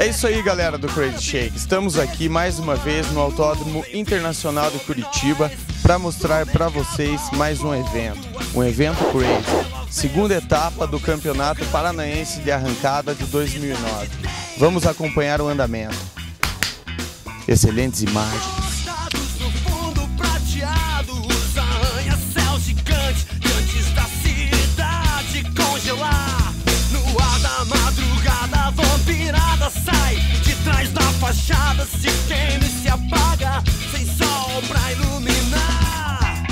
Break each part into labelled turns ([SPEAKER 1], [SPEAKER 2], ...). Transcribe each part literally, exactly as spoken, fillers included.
[SPEAKER 1] É isso aí, galera do Crazy Shake. Estamos aqui mais uma vez no Autódromo Internacional de Curitiba para mostrar para vocês mais um evento. Um evento Crazy. Segunda etapa do Campeonato Paranaense de Arrancada de dois mil e nove. Vamos acompanhar o andamento. Excelentes imagens.
[SPEAKER 2] Sai de trás da fachada, se queima e se apaga, sem sol pra iluminar.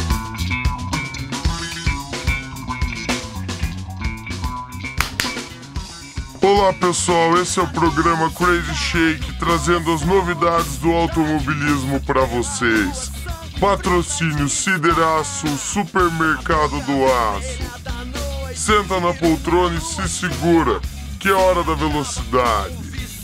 [SPEAKER 3] Olá pessoal, esse é o programa Crazy Shake, trazendo as novidades do automobilismo para vocês. Patrocínio Sideraço, Supermercado do Aço. Senta na poltrona e se segura, que é hora da velocidade.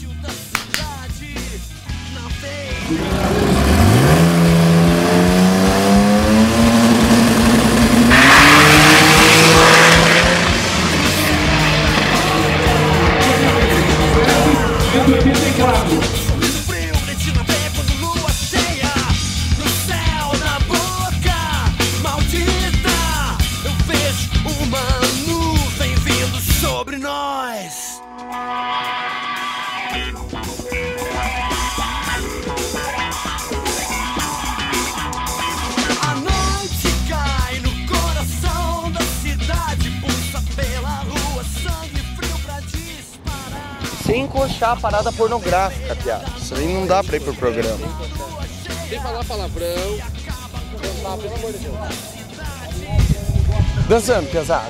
[SPEAKER 1] Sem encoxar a parada pornográfica, piada. Isso aí não dá pra ir pro programa.
[SPEAKER 4] Sem falar palavrão. Dançar, pelo amor de Deus.
[SPEAKER 1] Dançando, pesado.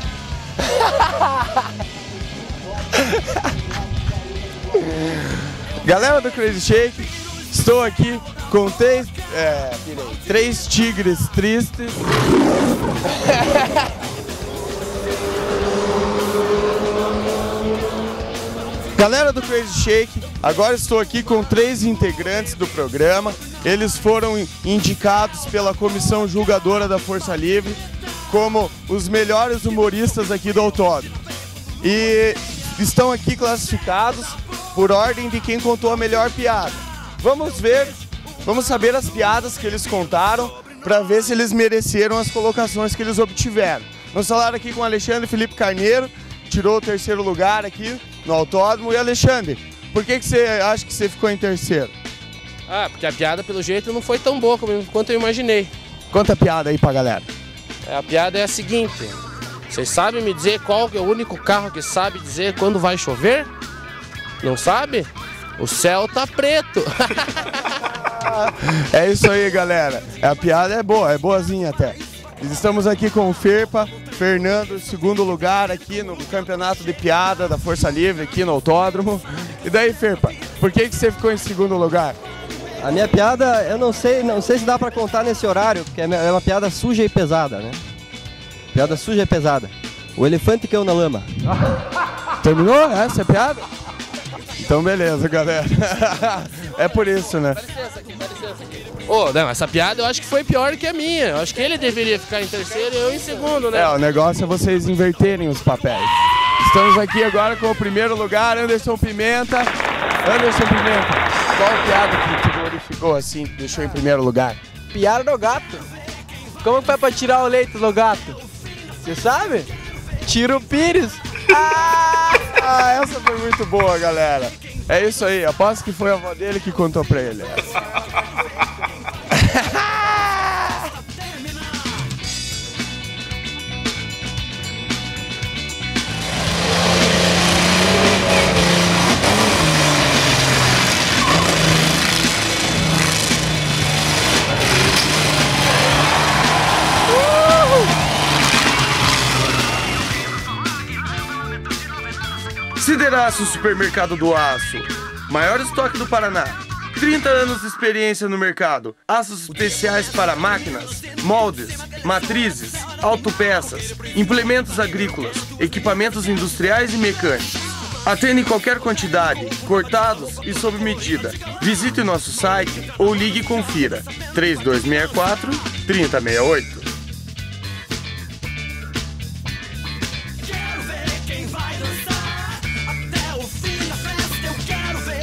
[SPEAKER 1] Galera do Crazy Shake, estou aqui com três, é, três tigres tristes. Galera do Crazy Shake, agora estou aqui com três integrantes do programa. Eles foram indicados pela comissão julgadora da Força Livre como os melhores humoristas aqui do autódromo. E estão aqui classificados por ordem de quem contou a melhor piada. Vamos ver, vamos saber as piadas que eles contaram para ver se eles mereceram as colocações que eles obtiveram. Vamos falar aqui com o Alexandre Felipe Carneiro, tirou o terceiro lugar aqui no autódromo. E Alexandre, por que que você acha que você ficou em terceiro?
[SPEAKER 4] Ah, porque a piada pelo jeito não foi tão boa quanto eu imaginei.
[SPEAKER 1] Conta a piada aí pra galera.
[SPEAKER 4] A piada é a seguinte: vocês sabem me dizer qual que é o único carro que sabe dizer quando vai chover? Não sabe? O céu tá preto.
[SPEAKER 1] É isso aí, galera. A piada é boa, é boazinha até. Estamos aqui com o Ferpa, Fernando, segundo lugar aqui no campeonato de piada da Força Livre, aqui no autódromo. E daí, Ferpa, por que que você ficou em segundo lugar?
[SPEAKER 5] A minha piada, eu não sei, não sei se dá pra contar nesse horário, porque é uma piada suja e pesada, né? Piada suja e pesada. O elefante caiu na lama.
[SPEAKER 1] Terminou? Essa é a piada? Então beleza, galera. É por isso, né?
[SPEAKER 4] Dá licença aqui, dá licença aqui. Ô, não, essa piada eu acho que foi pior que a minha. Eu acho que ele deveria ficar em terceiro e eu em segundo, né?
[SPEAKER 1] É, o negócio é vocês inverterem os papéis. Estamos aqui agora com o primeiro lugar, Anderson Pimenta. Anderson Pimenta, qual piada que te glorificou assim, deixou em primeiro lugar?
[SPEAKER 6] Piada do gato. Como que foi pra tirar o leite do gato? Você sabe? Tira o pires.
[SPEAKER 1] Ah, ah, essa foi muito boa, galera. É isso aí, aposto que foi a avó dele que contou pra ele. Sideraço Supermercado do Aço, maior estoque do Paraná, trinta anos de experiência no mercado, aços especiais para máquinas, moldes, matrizes, autopeças, implementos agrícolas, equipamentos industriais e mecânicos. Atende em qualquer quantidade, cortados e sob medida. Visite o nosso site ou ligue e confira. três dois seis quatro, três zero seis oito.
[SPEAKER 2] Quero ver quem vai dançar até o fim da festa. Eu quero ver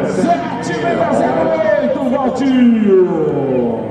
[SPEAKER 7] sete seis zero oito, Valtinho.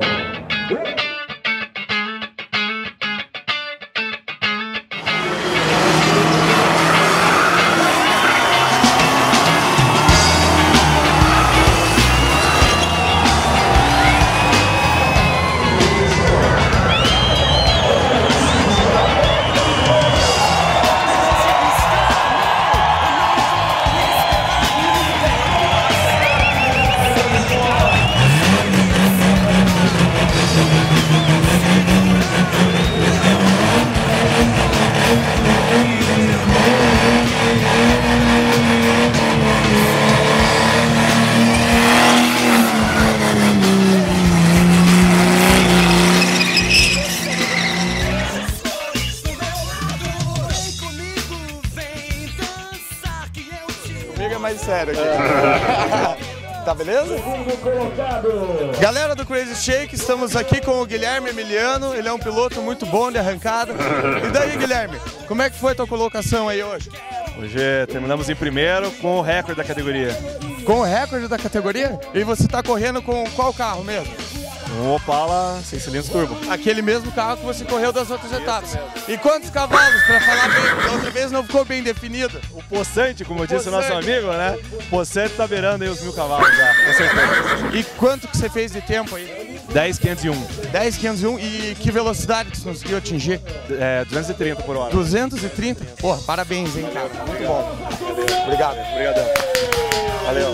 [SPEAKER 1] Mais sério aqui. Tá beleza? Galera do Crazy Shake, estamos aqui com o Guilherme Emiliano. Ele é um piloto muito bom de arrancada. E daí, Guilherme, como é que foi a tua colocação aí hoje?
[SPEAKER 8] Hoje terminamos em primeiro com o recorde da categoria.
[SPEAKER 1] Com o recorde da categoria? E você tá correndo com qual carro mesmo?
[SPEAKER 8] Um Opala seis cilindros turbo.
[SPEAKER 1] Aquele mesmo carro que você correu das outras etapas. E quantos cavalos, pra falar bem, porque outra vez não ficou bem definido?
[SPEAKER 8] O possante, como disse o nosso amigo, né? O possante tá beirando aí os mil cavalos já, com certeza.
[SPEAKER 1] E quanto que você fez de tempo aí?
[SPEAKER 8] dez quinhentos e um.
[SPEAKER 1] dez quinhentos e um e que velocidade que você conseguiu atingir?
[SPEAKER 8] É, duzentos e trinta por hora.
[SPEAKER 1] duzentos e trinta? Porra, parabéns, hein, cara. Muito bom. Obrigado.
[SPEAKER 8] Obrigadão. Valeu.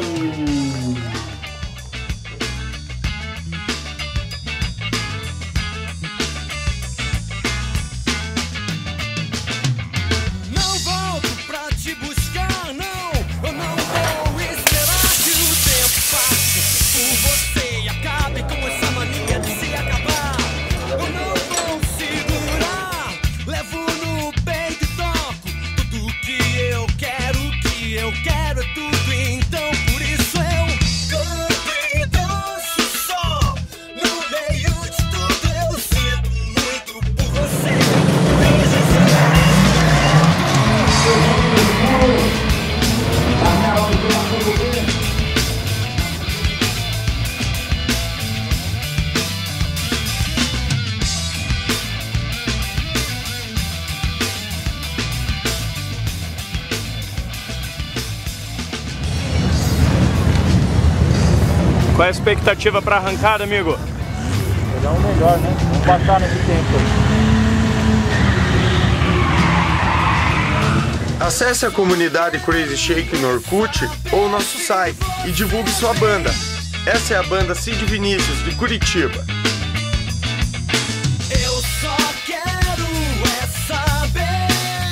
[SPEAKER 9] Qual é a expectativa para a arrancada, amigo?
[SPEAKER 10] Pegar o melhor, né? Vamos passar nesse tempo.
[SPEAKER 1] Acesse a comunidade Crazy Shake no Orkut ou nosso site e divulgue sua banda. Essa é a banda Cid Vinícius, de Curitiba.
[SPEAKER 2] Eu só quero é saber.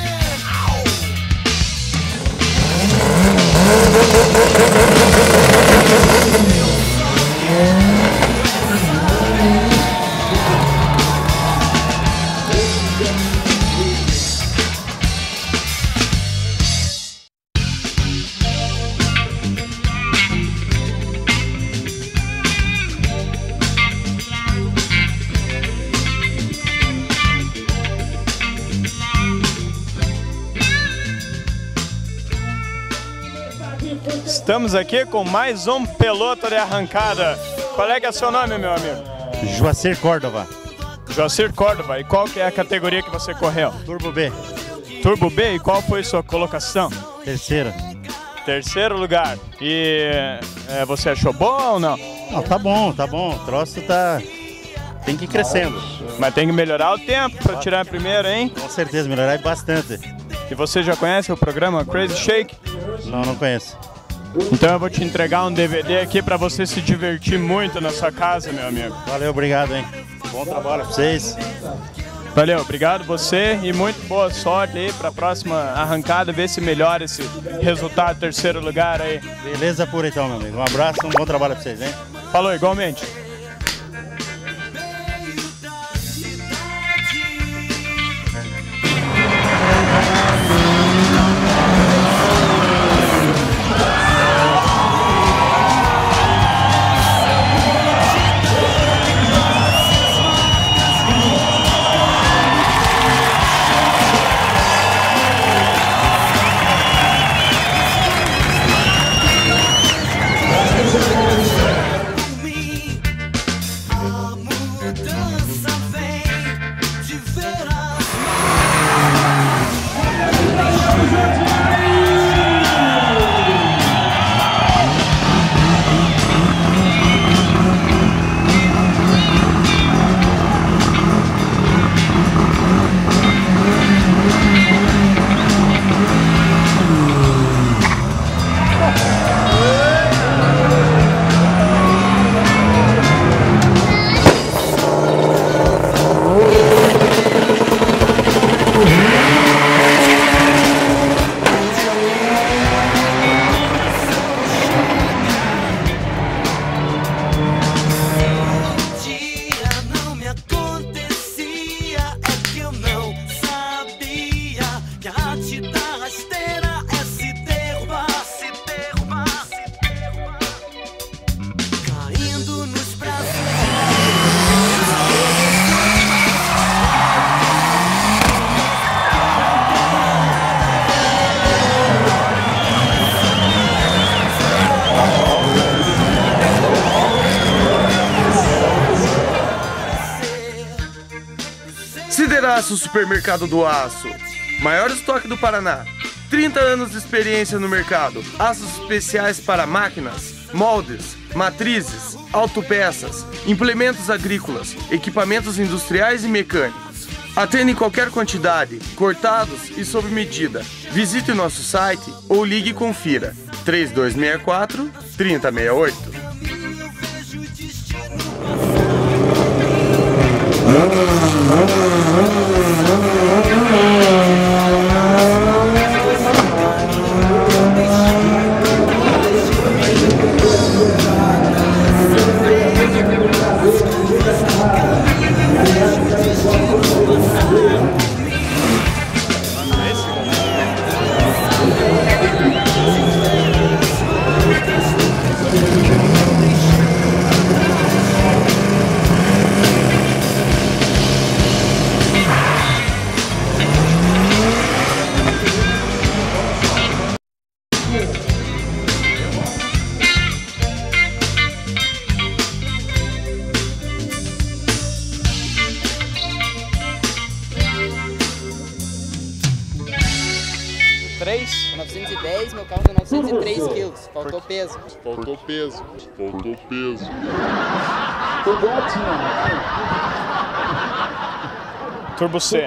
[SPEAKER 9] Estamos aqui com mais um piloto de arrancada. Qual é que é seu nome, meu amigo?
[SPEAKER 11] Joacir Córdova.
[SPEAKER 9] Joacir Córdova. E qual que é a categoria que você correu?
[SPEAKER 11] Turbo B.
[SPEAKER 9] Turbo B. E qual foi sua colocação?
[SPEAKER 11] Terceira.
[SPEAKER 9] Terceiro lugar. E é, você achou bom ou não?
[SPEAKER 11] Não, tá bom, tá bom. O troço tá... tem que ir crescendo.
[SPEAKER 9] Mas tem que melhorar o tempo para tirar a primeira, hein?
[SPEAKER 11] Com certeza, melhorar bastante.
[SPEAKER 9] E você já conhece o programa Crazy Shake?
[SPEAKER 11] Não, não conheço.
[SPEAKER 9] Então eu vou te entregar um D V D aqui para você se divertir muito na sua casa, meu amigo.
[SPEAKER 11] Valeu, obrigado, hein? Bom trabalho pra vocês.
[SPEAKER 9] Valeu, obrigado você e muito boa sorte aí para a próxima arrancada, ver se melhora esse resultado, terceiro lugar aí.
[SPEAKER 11] Beleza pura então, meu amigo. Um abraço, um bom trabalho pra vocês, hein?
[SPEAKER 9] Falou, igualmente.
[SPEAKER 1] Sideraço Supermercado do Aço. Maior estoque do Paraná. trinta anos de experiência no mercado. Aços especiais para máquinas, moldes, matrizes, autopeças, implementos agrícolas, equipamentos industriais e mecânicos. Atende em qualquer quantidade, cortados e sob medida. Visite o nosso site ou ligue e confira. três dois seis quatro, três zero seis oito.
[SPEAKER 12] novecentos e dez, meu carro deu novecentos e três quilos. Faltou peso.
[SPEAKER 3] Faltou peso. Faltou peso.
[SPEAKER 9] Turbo C.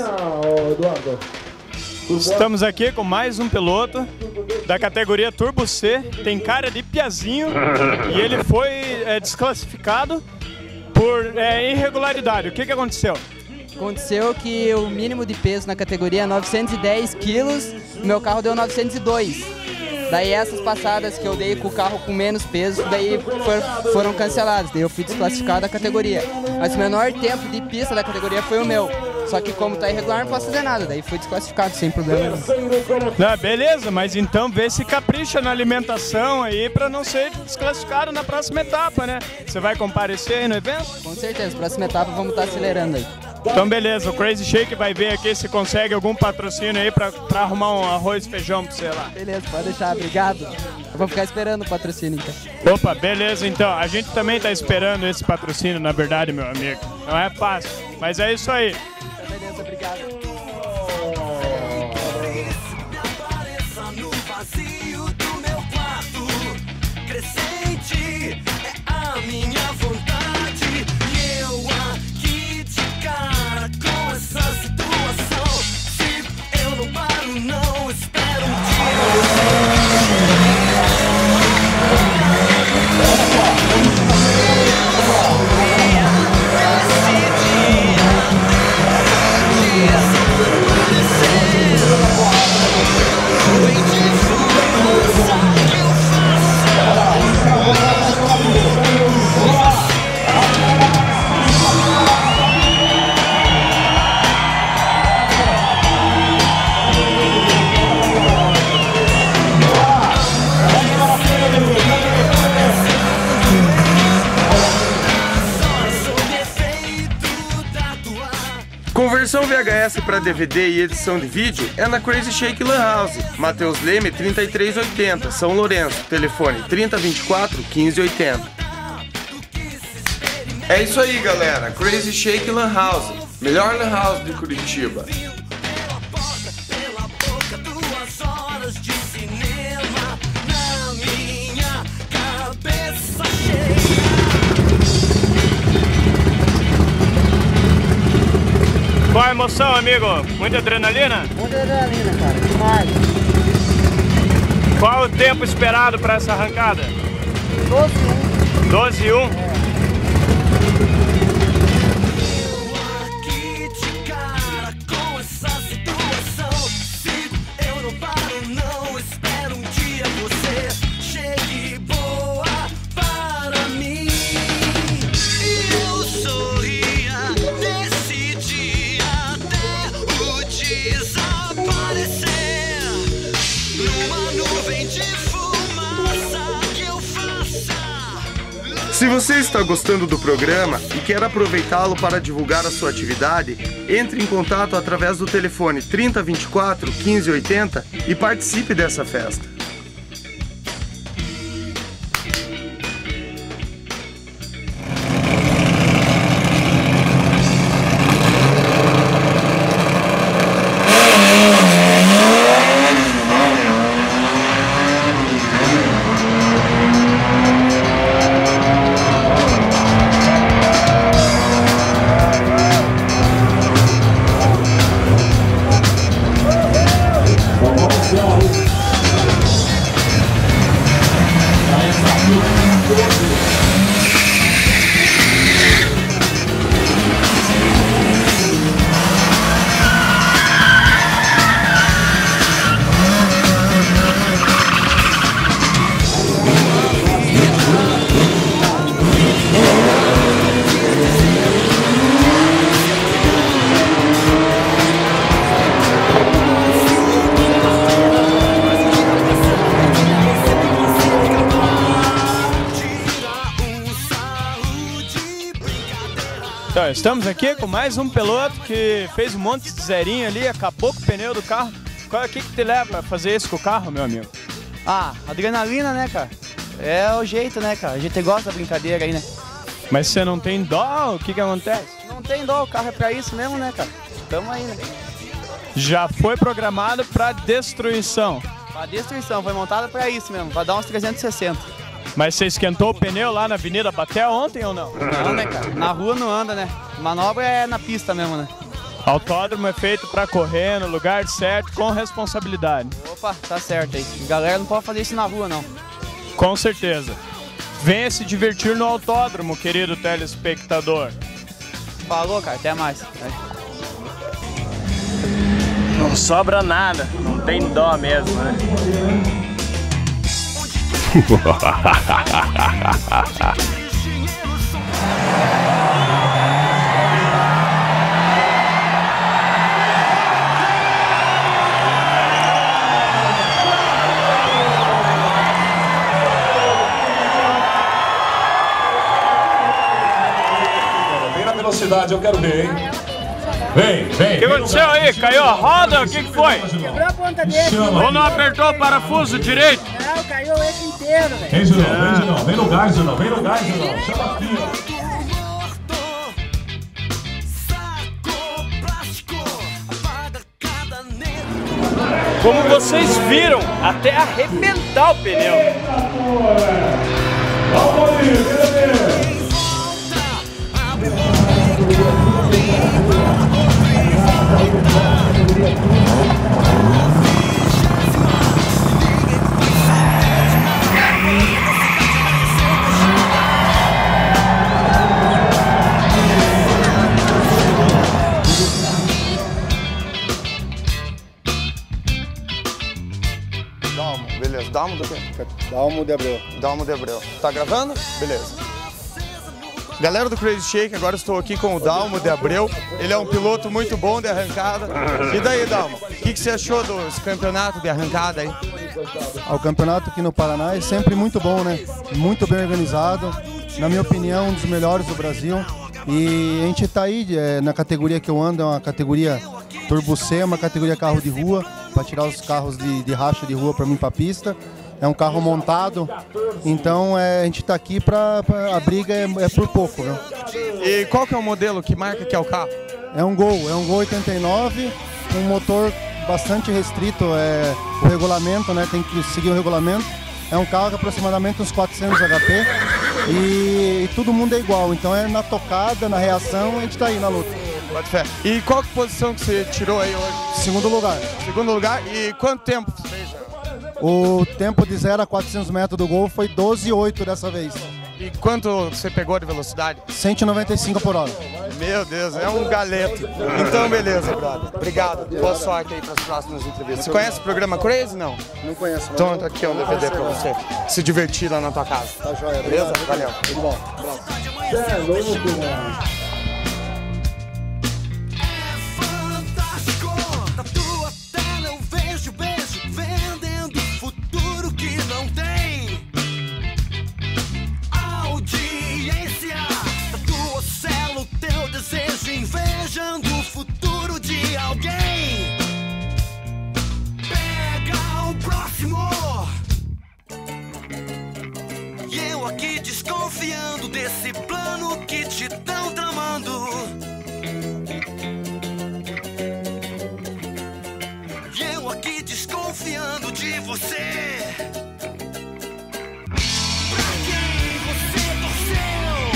[SPEAKER 9] Estamos aqui com mais um piloto da categoria Turbo C. Tem cara de piazinho e ele foi é, desclassificado por é, irregularidade. O que, que aconteceu?
[SPEAKER 12] Aconteceu que o mínimo de peso na categoria é novecentos e dez quilos, meu carro deu novecentos e dois. Daí essas passadas que eu dei com o carro com menos peso, daí for, foram canceladas, daí eu fui desclassificado da categoria. Mas o menor tempo de pista da categoria foi o meu. Só que como tá irregular não posso fazer nada, daí fui desclassificado sem problema.
[SPEAKER 9] Não, beleza, mas então vê se capricha na alimentação aí pra não ser desclassificado na próxima etapa, né? Você vai comparecer aí no evento?
[SPEAKER 12] Com certeza, próxima etapa vamos estar acelerando aí.
[SPEAKER 9] Então beleza, o Crazy Shake vai ver aqui se consegue algum patrocínio aí pra, pra arrumar um arroz e feijão pra você lá.
[SPEAKER 12] Beleza, pode deixar, obrigado. Eu vou ficar esperando o patrocínio então.
[SPEAKER 9] Opa, beleza então. A gente também tá esperando esse patrocínio, na verdade, meu amigo. Não é fácil, mas é isso aí.
[SPEAKER 12] Beleza, obrigado.
[SPEAKER 1] Conversão V H S para D V D e edição de vídeo é na Crazy Shake Lan House, Matheus Leme trinta e três oitenta, São Lourenço, telefone trinta, vinte e quatro, quinze oitenta. É isso aí, galera, Crazy Shake Lan House, melhor Lan House de Curitiba.
[SPEAKER 9] Qual a emoção, amigo? Muita adrenalina?
[SPEAKER 13] Muita adrenalina, cara. Demais.
[SPEAKER 9] Qual o tempo esperado para essa arrancada?
[SPEAKER 13] doze e um.
[SPEAKER 9] doze e um?
[SPEAKER 13] É.
[SPEAKER 1] Se você está gostando do programa e quer aproveitá-lo para divulgar a sua atividade, entre em contato através do telefone trinta, vinte e quatro, quinze oitenta e participe dessa festa.
[SPEAKER 9] Então, estamos aqui com mais um piloto que fez um monte de zerinho ali, acabou com o pneu do carro. Qual é o que que te leva a fazer isso com o carro, meu amigo?
[SPEAKER 6] Ah, adrenalina, né, cara? É o jeito, né, cara? A gente gosta da brincadeira aí, né?
[SPEAKER 9] Mas você não tem dó? O que que acontece?
[SPEAKER 6] Não tem dó, o carro é pra isso mesmo, né, cara? Tamo aí, né?
[SPEAKER 9] Já foi programado para destruição.
[SPEAKER 6] A destruição foi montada pra isso mesmo, pra dar uns trezentos e sessenta.
[SPEAKER 9] Mas você esquentou o pneu lá na Avenida Batel ontem ou não?
[SPEAKER 6] Não, né, cara? Na rua não anda, né? Manobra é na pista mesmo, né?
[SPEAKER 9] Autódromo é feito para correr no lugar certo, com responsabilidade.
[SPEAKER 6] Opa, tá certo aí. Galera não pode fazer isso na rua, não.
[SPEAKER 9] Com certeza. Venha se divertir no autódromo, querido telespectador.
[SPEAKER 6] Falou, cara. Até mais.
[SPEAKER 8] Não sobra nada, não tem dó mesmo, né?
[SPEAKER 7] Vem na velocidade, eu quero ver, hein? Vem, vem.
[SPEAKER 9] O que aconteceu aí? Caiu a roda? O que que foi?
[SPEAKER 13] Quebrou a ponta dele.
[SPEAKER 9] Ou não apertou o parafuso direito?
[SPEAKER 13] Não, caiu o eixo inteiro, velho.
[SPEAKER 7] Vem, Junão, vem, Junão. Vem no gás, Junão. Vem no gás, Junão. Chama aqui, ó.
[SPEAKER 9] Como vocês viram, até arrebentar o pneu.
[SPEAKER 7] Vamos aí, vem, vem.
[SPEAKER 1] Dalmo, beleza. Dalmo do quê?
[SPEAKER 5] Dalmo de Abreu.
[SPEAKER 1] Dalmo de Abreu. Tá gravando? Beleza. Galera do Crazy Shake, agora estou aqui com o Dalmo de Abreu. Ele é um piloto muito bom de arrancada. E daí, Dalmo? O que, que você achou dos campeonatos de arrancada aí?
[SPEAKER 14] O campeonato aqui no Paraná é sempre muito bom, né? Muito bem organizado. Na minha opinião, um dos melhores do Brasil. E a gente está aí é, na categoria que eu ando, é uma categoria Turbo C, uma categoria carro de rua, para tirar os carros de, de racha de rua para mim para a pista. É um carro montado, então é, a gente está aqui para a briga é, é por pouco, né?
[SPEAKER 1] E qual que é o modelo, que marca que é o carro?
[SPEAKER 14] É um Gol, é um Gol oitenta e nove, um motor bastante restrito, é, o regulamento, né? Tem que seguir o regulamento. É um carro de aproximadamente uns quatrocentos H P e, e todo mundo é igual, então é na tocada, na reação, a gente está aí na luta.
[SPEAKER 1] Pode fé. E qual que posição que você tirou aí hoje?
[SPEAKER 14] Segundo lugar.
[SPEAKER 1] Segundo lugar, e quanto tempo você fez?
[SPEAKER 14] O tempo de zero a quatrocentos metros do Gol foi doze e oito dessa vez.
[SPEAKER 1] E quanto você pegou de velocidade?
[SPEAKER 14] cento e noventa e cinco por hora.
[SPEAKER 1] Meu Deus, é um galeto. Então, beleza, brother. Obrigado. Boa sorte aí para as próximas entrevistas. Você conhece o programa Crazy, não?
[SPEAKER 14] Não conheço.
[SPEAKER 1] Então, tá aqui um D V D para você se divertir lá na tua casa.
[SPEAKER 14] Tá joia.
[SPEAKER 1] Beleza? Valeu.
[SPEAKER 14] Tudo bom.
[SPEAKER 7] É louco, mano.
[SPEAKER 2] Invejando o futuro de alguém. Pega o próximo. E eu aqui desconfiando desse plano que te tão tramando. E eu aqui desconfiando de você. Pra quem você torceu?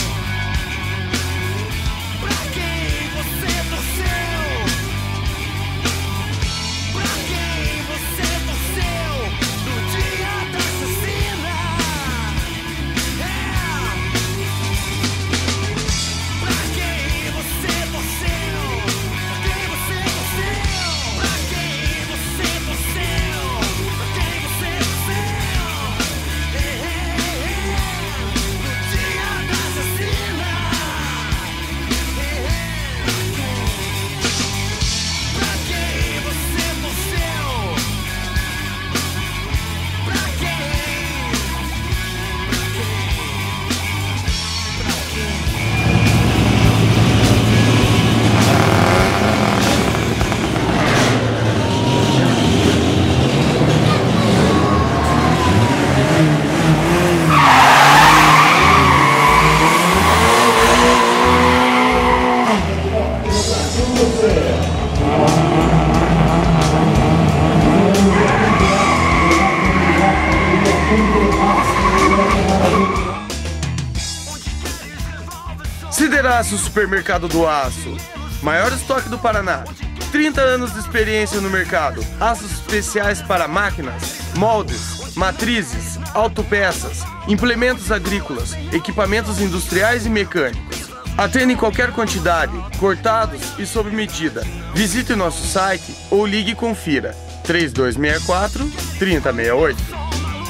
[SPEAKER 2] Pra quem você torceu? Pra quem você torceu no dia da chacina? É. Pra
[SPEAKER 1] Sideraço Supermercado do Aço, maior estoque do Paraná. trinta anos de experiência no mercado. Aços especiais para máquinas, moldes, matrizes, autopeças, implementos agrícolas, equipamentos industriais e mecânicos. Atende em qualquer quantidade, cortados e sob medida. Visite nosso site ou ligue e confira. três dois seis quatro, três zero seis oito.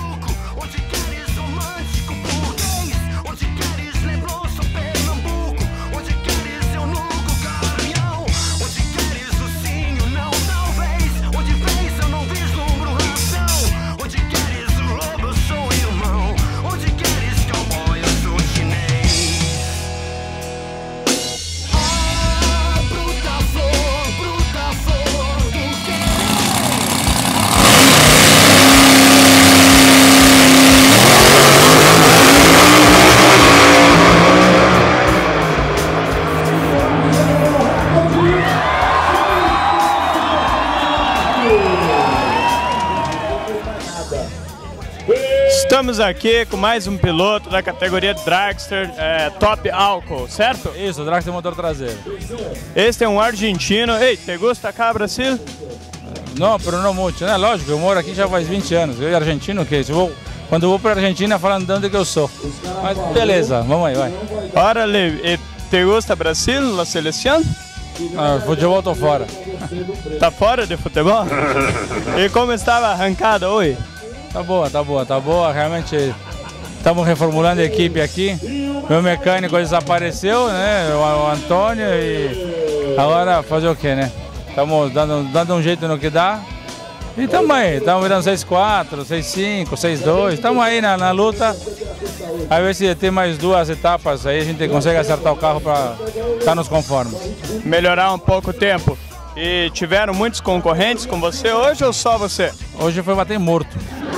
[SPEAKER 9] Estamos aqui com mais um piloto da categoria Dragster é, Top Álcool, certo?
[SPEAKER 15] Isso, Dragster motor traseiro.
[SPEAKER 9] Este é um argentino. Ei, te gusta cá, Brasil?
[SPEAKER 15] Não, pero não muito, né? Lógico, eu moro aqui já faz vinte anos. Eu e argentino, o quê? Eu vou, quando eu vou para a Argentina, falando de onde que eu sou. Mas beleza, vamos aí, vai.
[SPEAKER 9] Órale, e te gusta Brasil, a seleção?
[SPEAKER 15] Ah, futebol tô fora.
[SPEAKER 9] Tá fora de futebol? E como estava a arrancada hoje?
[SPEAKER 15] Tá boa, tá boa, tá boa. Realmente estamos reformulando a equipe aqui. Meu mecânico desapareceu, né? O, o Antônio, e agora fazer o quê, né? Estamos dando, dando um jeito no que dá. E estamos aí, estamos virando seis quatro, seis cinco, seis dois. Estamos aí na, na luta. A ver se tem mais duas etapas aí a gente consegue acertar o carro para estar nos conformes.
[SPEAKER 9] Melhorar um pouco o tempo. E tiveram muitos concorrentes com você hoje ou só você?
[SPEAKER 15] Hoje foi bater morto.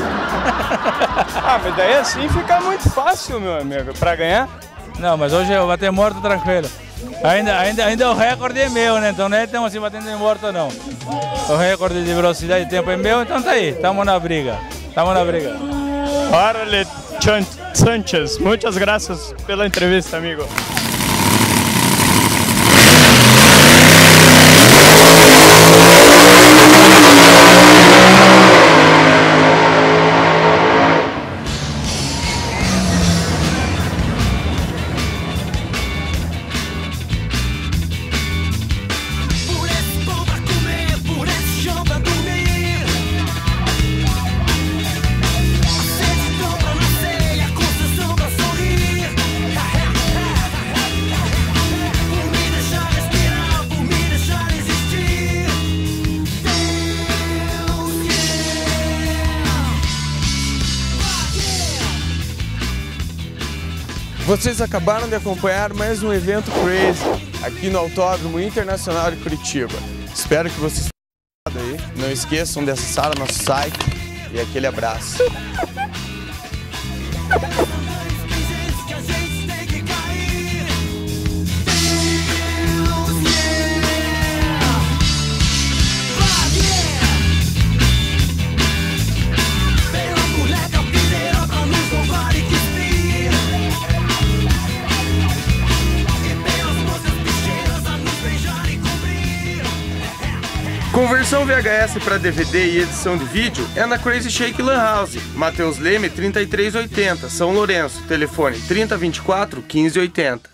[SPEAKER 9] Ah, mas daí assim fica muito fácil, meu amigo, pra ganhar.
[SPEAKER 15] Não, mas hoje eu bater morto tranquilo. Ainda, ainda, ainda o recorde é meu, né? Então não é estamos assim batendo em morto, não. O recorde de velocidade e tempo é meu, então tá aí, estamos na briga. Estamos na briga.
[SPEAKER 9] Órale, Sanchez, muitas graças pela entrevista, amigo.
[SPEAKER 1] Vocês acabaram de acompanhar mais um evento Crazy aqui no Autódromo Internacional de Curitiba. Espero que vocês tenham gostado aí. Não esqueçam de acessar o nosso site e aquele abraço. Conversão V H S para D V D e edição de vídeo é na Crazy Shake Lan House, Matheus Leme trinta e três oitenta, São Lourenço, telefone trinta, vinte e quatro, quinze oitenta.